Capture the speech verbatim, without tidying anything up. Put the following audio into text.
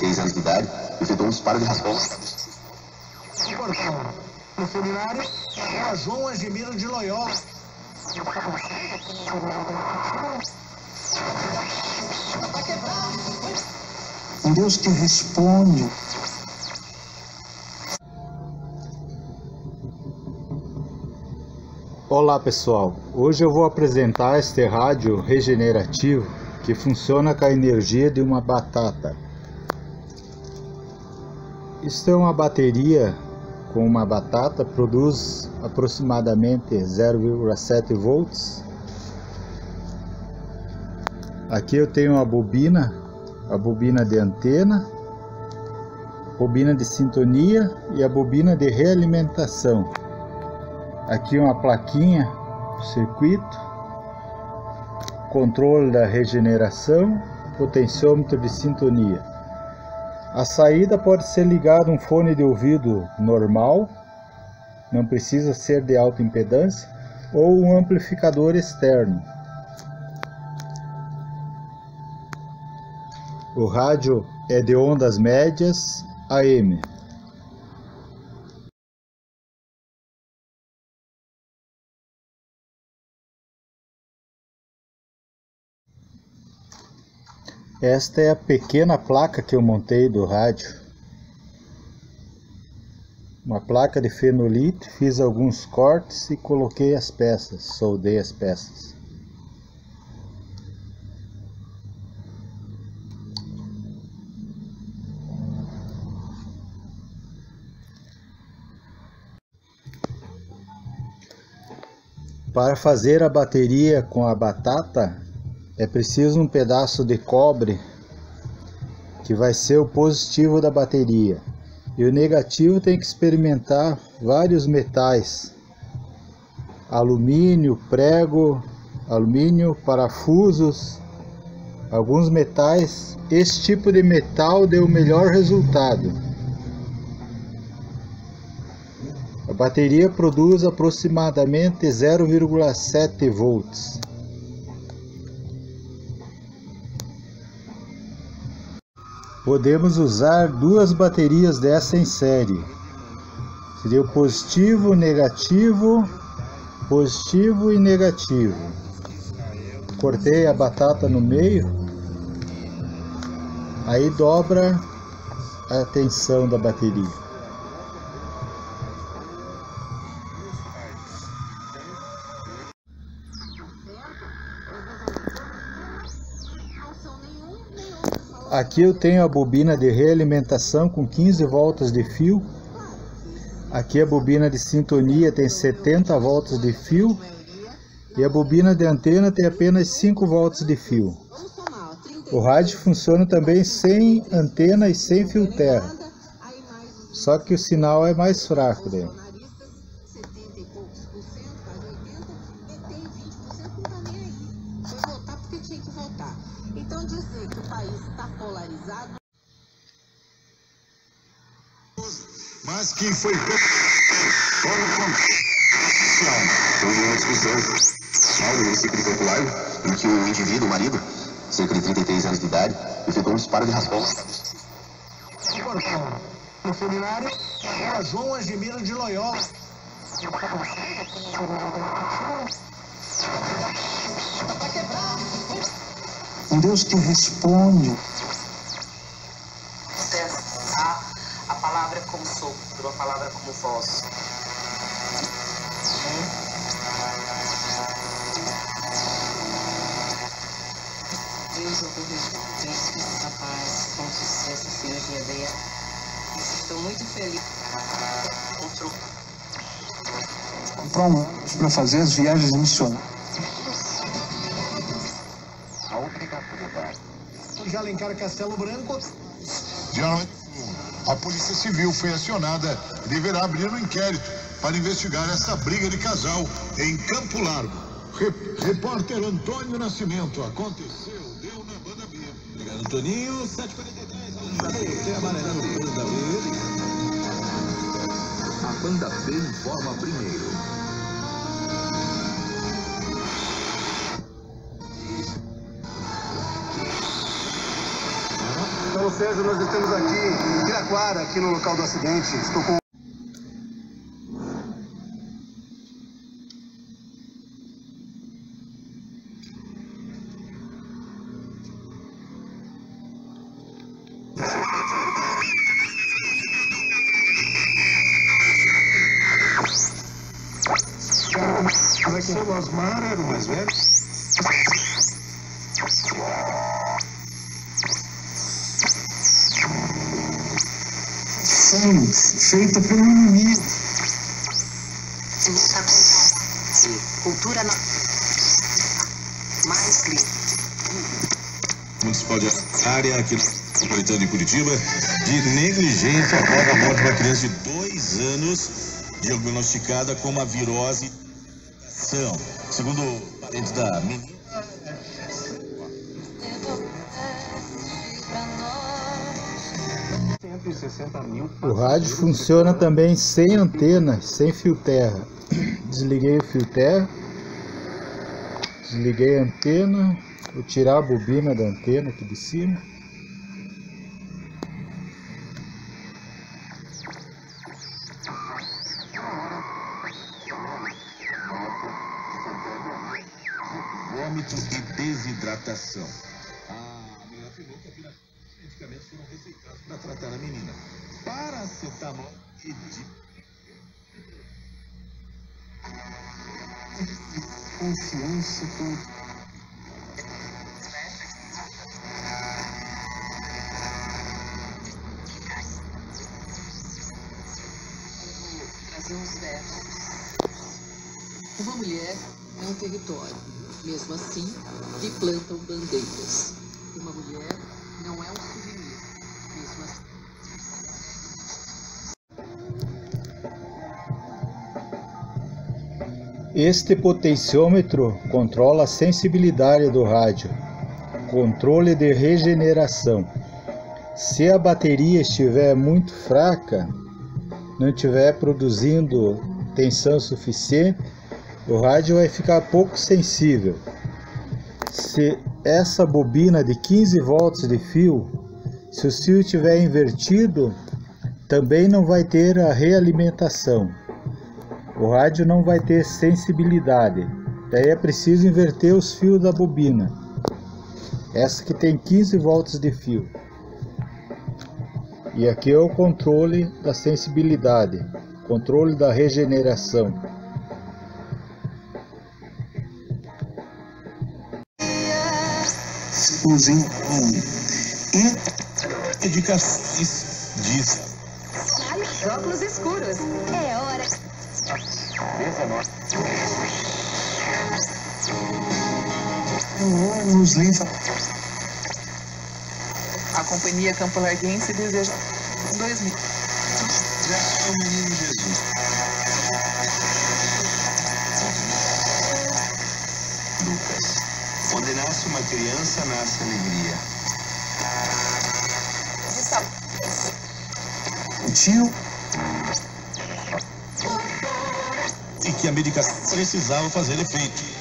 três anos de idade, efetuou um disparo de raspão. No seminário, é João Angemiro de Loyola. Deus te responde. Olá pessoal, hoje eu vou apresentar este rádio regenerativo que funciona com a energia de uma batata. Isto é uma bateria com uma batata, produz aproximadamente zero vírgula sete volts. Aqui eu tenho a bobina, a bobina de antena, bobina de sintonia e a bobina de realimentação. Aqui uma plaquinha, circuito, controle da regeneração, potenciômetro de sintonia. A saída pode ser ligada um fone de ouvido normal, não precisa ser de alta impedância, ou um amplificador externo. O rádio é de ondas médias A M. Esta é a pequena placa que eu montei do rádio. Uma placa de fenolite, fiz alguns cortes e coloquei as peças, soldei as peças. Para fazer a bateria com a batata, é preciso um pedaço de cobre, que vai ser o positivo da bateria. E o negativo tem que experimentar vários metais. Alumínio, prego, alumínio, parafusos, alguns metais. Esse tipo de metal deu o melhor resultado. A bateria produz aproximadamente zero vírgula sete volts. Podemos usar duas baterias dessa em série. Seria o positivo, negativo, positivo e negativo. Cortei a batata no meio. Aí dobra a tensão da bateria. Aqui eu tenho a bobina de realimentação com quinze voltas de fio. Aqui a bobina de sintonia tem setenta voltas de fio. E a bobina de antena tem apenas cinco voltas de fio. O rádio funciona também sem antena e sem fio terra. Só que o sinal é mais fraco daí. Então dizer que o país está polarizado, mas que foi Houve uma discussão no município de Campo Largo, em que o indivíduo, o marido, cerca de trinta e três anos de idade, efetuou um disparo de raspão. no seminário, é João Angemiro de Loyola. Deus te responde. a, a palavra como sopro, a palavra como voz. Deus, eu desejo essa paz, com sucesso, cirurgia dela. Estou muito feliz. Comprou. Comprar um para fazer as viagens missionárias. De Alencar Castelo Branco. A Polícia Civil foi acionada e deverá abrir um inquérito para investigar essa briga de casal em Campo Largo. Repórter Antônio Nascimento, aconteceu, deu na banda B. Obrigado, Antoninho. sete e quarenta e três. Você amarelando o banda B. A banda B informa primeiro. César, nós estamos aqui em Piraquara, aqui no local do acidente. Estou com... O Osmar era o mais velho? Sim, feita por um inimigo. Cultura no... mais clínica. Municipal de área aqui no Metropolitano de Curitiba de negligência após a morte de uma criança de dois anos diagnosticada com uma virose. Segundo parentes da menina. O rádio funciona também sem antena, sem fio terra. Desliguei o fio terra, desliguei a antena, vou tirar a bobina da antena aqui de cima. Vômitos e desidratação. A mulher afirmou que apenas medicamentos foram receitados para tratar a menina. Paracetamol e de... Confiança com... Trazer uns versos. Uma mulher é um território. Mesmo assim, que plantam bandeiras. Uma mulher não é um souvenir. Mesmo assim. Este potenciômetro controla a sensibilidade do rádio, controle de regeneração. Se a bateria estiver muito fraca, não estiver produzindo tensão suficiente, o rádio vai ficar pouco sensível. Se essa bobina de quinze volts de fio, se o fio estiver invertido, também não vai ter a realimentação. O rádio não vai ter sensibilidade. Daí é preciso inverter os fios da bobina. Essa que tem quinze volts de fio. E aqui é o controle da sensibilidade, controle da regeneração. Usem e indicações disso. Óculos escuros. É hora. Os linfa. A companhia Campo Larguense deseja dois mil. Já é o menino Jesus. Lucas. Onde nasce uma criança, nasce alegria. O tio. E que a medicação precisava fazer efeito.